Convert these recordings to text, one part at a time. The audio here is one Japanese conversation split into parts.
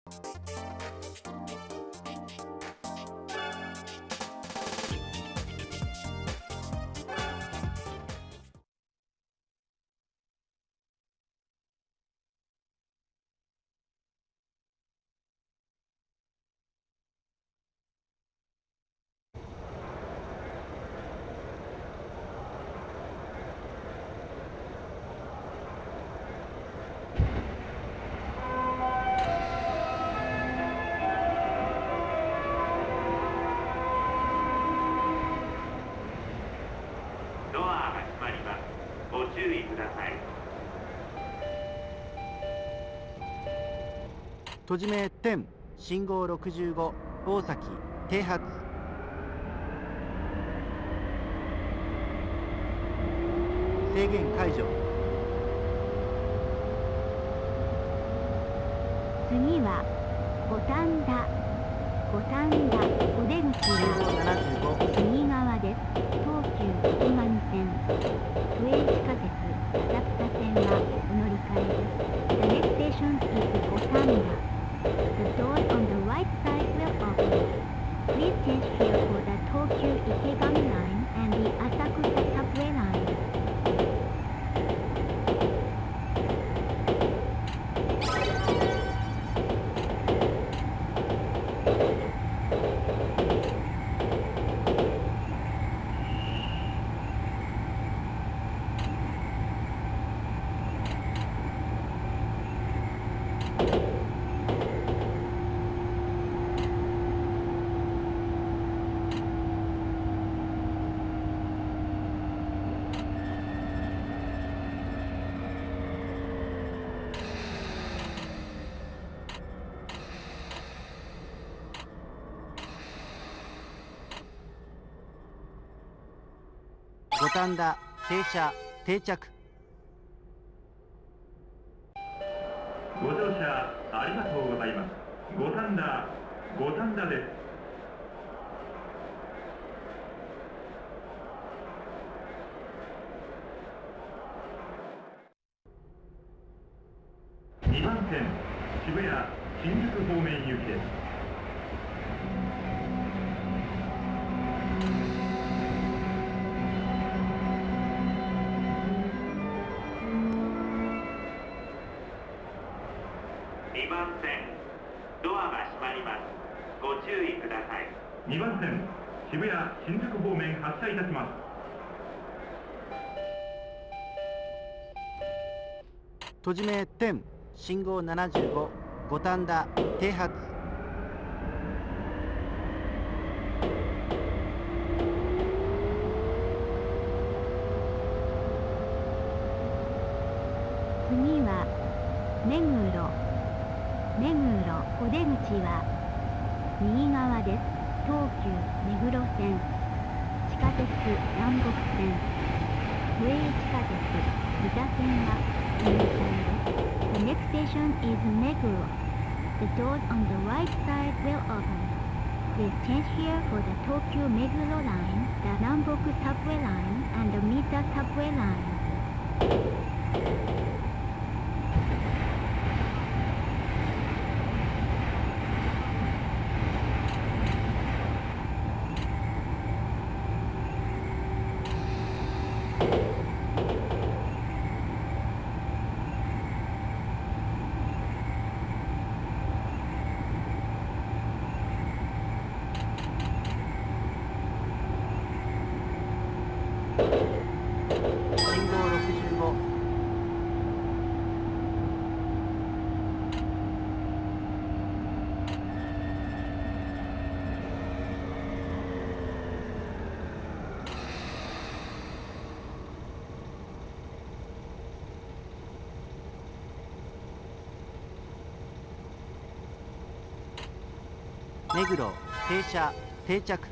閉じ目10、信号65、大崎、停発。制限解除。 次は五反田、五反田お出口は右側です。東急池上線、都営地下鉄浅草線はお乗り換えです。The next station is 五反田。The doors on the right side will open. Please change here for the Tokyu Ikegami line and the Asakusa subway line. 五反田停車定着。 ご乗車ありがとうございます。五反田です。2番線渋谷新宿方面行きです。 2番線ドアが閉まります。ご注意ください。 2番線渋谷新宿方面発車いたします。 閉じ目10、信号75、五反田停発。 次は目黒お出口は右側です。東急目黒線、地下鉄南北線、都営地下鉄三田線はお乗り換えです。The next station is Meguro. The doors on the right side will open. Please change here for the Tokyo Meguro line, the Namboku subway line, and the Mita subway line. 信号65。目黒停車定着。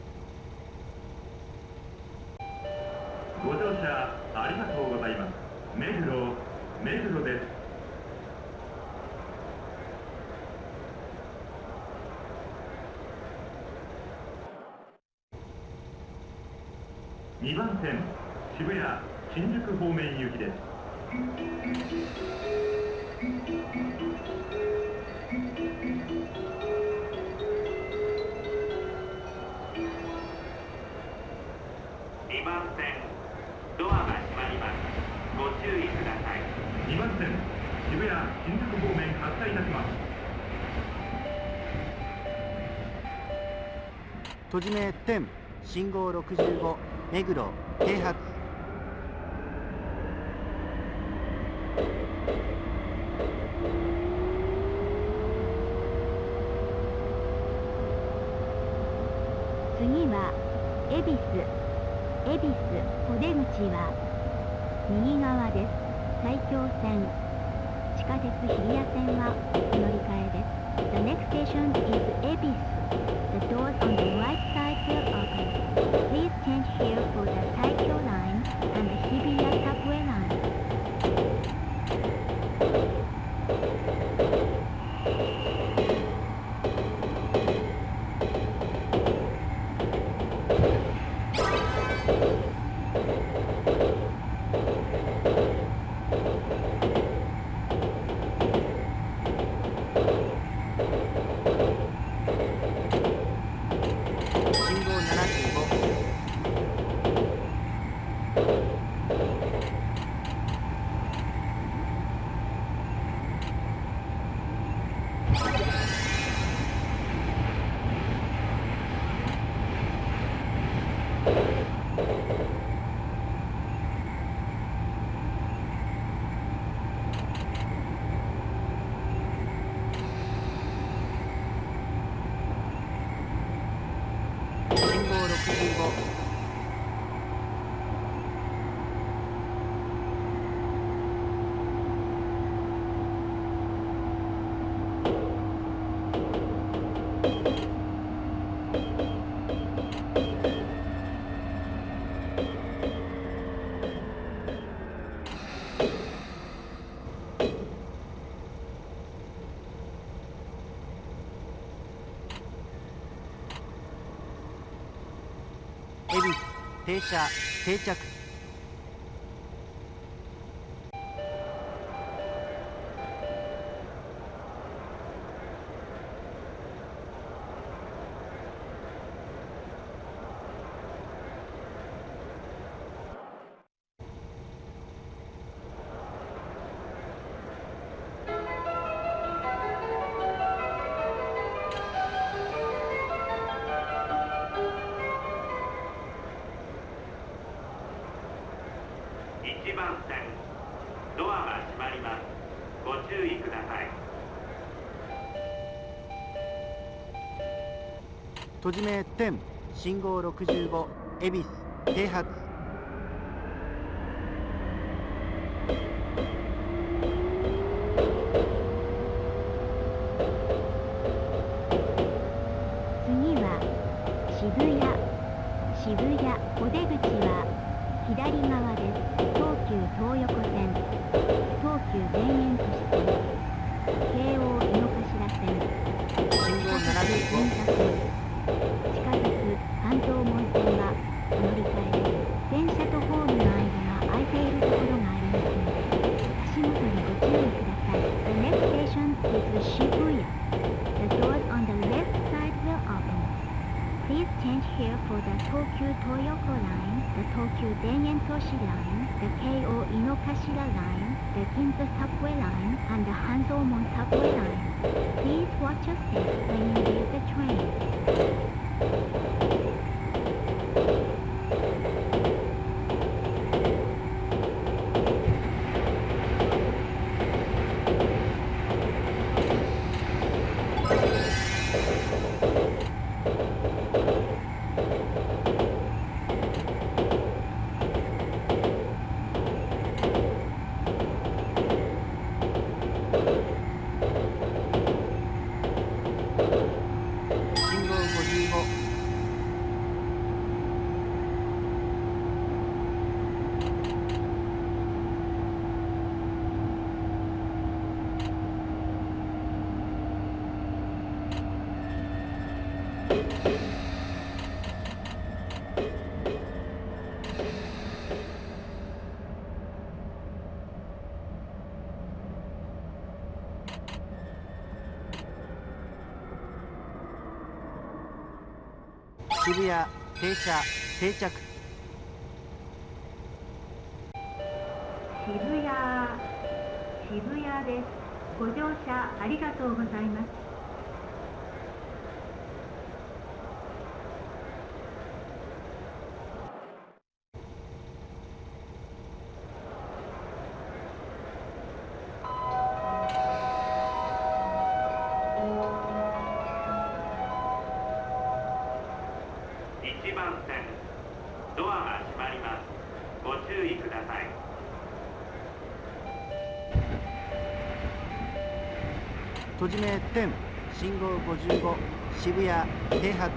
ご乗車ありがとうございます。目黒です。2番線渋谷新宿方面行きです。 2番線ドアが閉まります。ご注意ください。 2番線渋谷新宿方面発車いたします。 閉じ目10信号65目黒啓発。 次は恵比寿お出口は右側です。埼京線地下鉄日比谷線はお乗り換えです。The next station is 恵比寿 The doors on the right side will open. Please change here for the Taikyo line and the Hibiya subway line. 信号75。信号65。恵比寿停車定着。 1番線ドアが閉まります。ご注意ください。 閉じ目10信号65恵比寿啓発。 次は渋谷お出口は左側です。東急東横線東急田園都市線京王井の頭線信号銀座線地下鉄半蔵門線はお乗り換えです。電車とホームの間が空いているところがありますので足元にご注意ください。The next station is Shibuya. The doors on the left side will open. Please change here for the Tokyu Toyoko line, the Tokyu Denyen-toshi line, the Keio Inokashira line, the Ginza subway line, and the Hanzomon subway line. Please watch your step when you leave the train. 5。 渋谷停車定着。 渋谷です。ご乗車ありがとうございます。 1番線ドアが閉まります。ご注意ください。 閉じ目点信号55渋谷停発。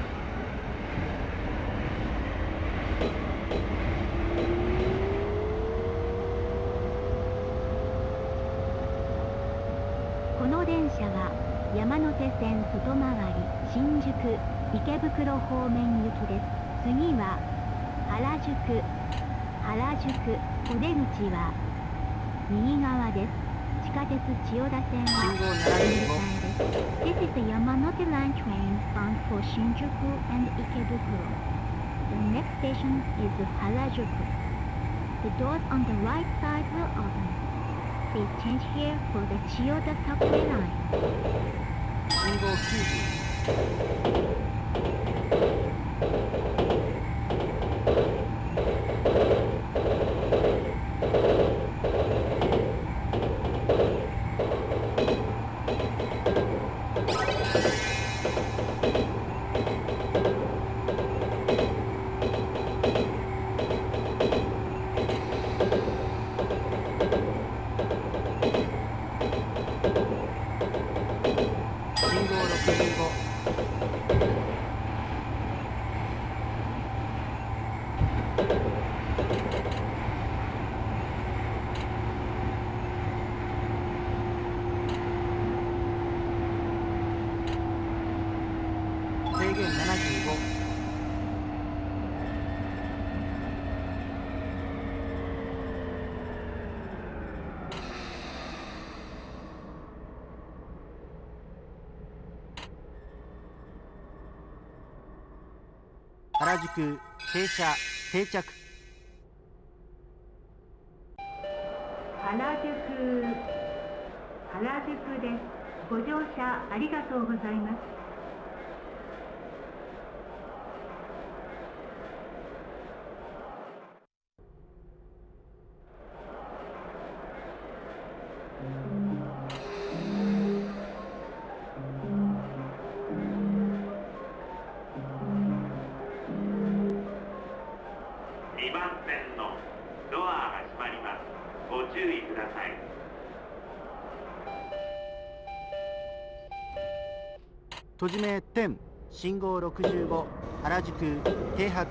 この電車は山手線外回り新宿池袋方面行きです。次は原宿お出口は右側です。地下鉄千代田線は信号乗り換えです。This is the Yamanote Line train bound for Shinjuku and Ikebukuro. The next station is Harajuku. The doors on the right side will open. Please change here for the Chiyoda subway line. 信号90。制限75。原宿停車定着。 原宿です。ご乗車ありがとうございます。 2番線のドアが閉まります。ご注意ください。 閉じ目点信号65原宿停発。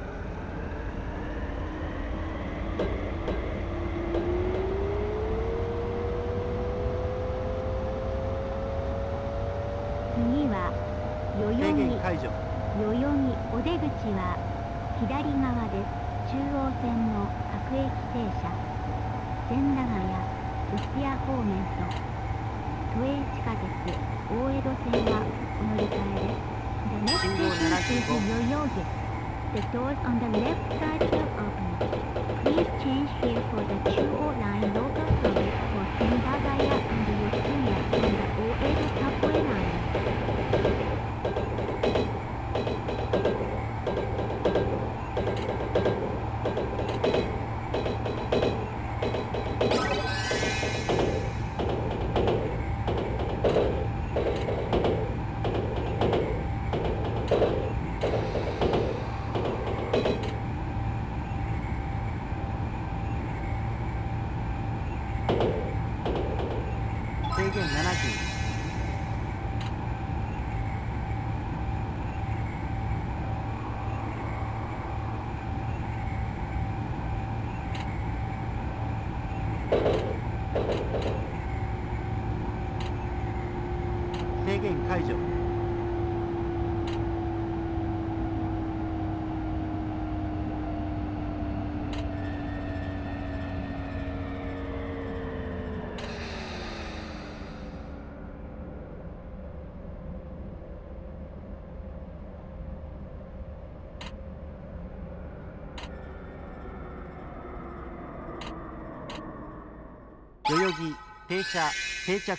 次は代制 々木限解除。 お出口は左側です。中央線の各駅停車。千駄ヶ谷、四谷方面と都営地下鉄大江戸線はお乗り換えです。The next station is Yoyogi. The doors on the left side will open. Please change here for the Chuo Line local service for Sendagaya and Yotsuya on the Oedo subway line. 制限70。制限解除。 代々木停車定着。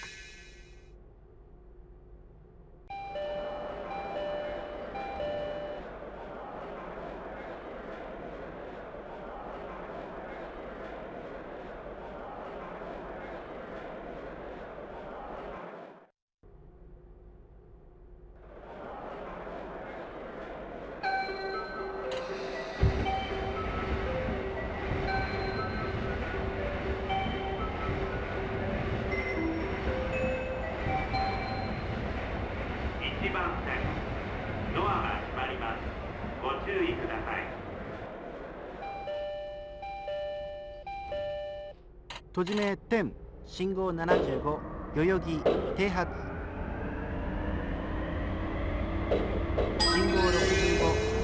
1番線ドアが閉まります。ご注意ください。 閉じ目点信号75代々木停発。信号65。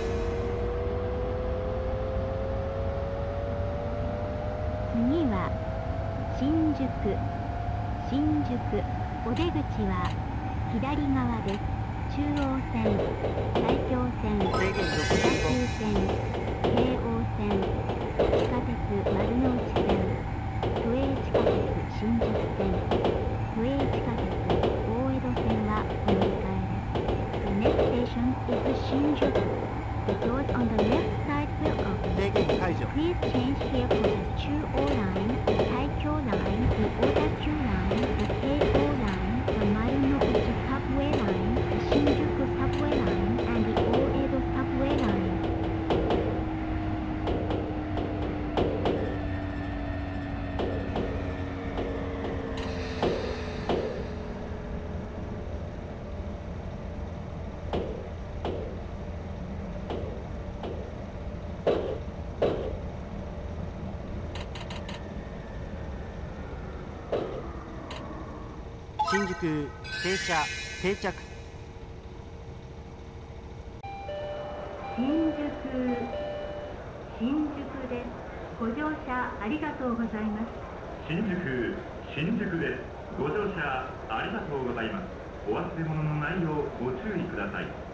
次は新宿お出口は左側です。中央線、埼京線、小田急線、京王線、地下鉄丸の内線、都営地下鉄新宿線、都営地下鉄大江戸線はお乗り換えです。The next station is Shinjuku. The doors on the left side will open. 制限解除。 Please change here for the Chuo line, the Taikyo line, the Odakyu line, the Keiko line, the Marunouchi subway line, the Shinjuku subway line, and the Oedo subway line. 新宿停車定着。 新宿です。ご乗車ありがとうございます。 新宿です。ご乗車ありがとうございます。お忘れ物のないようご注意ください。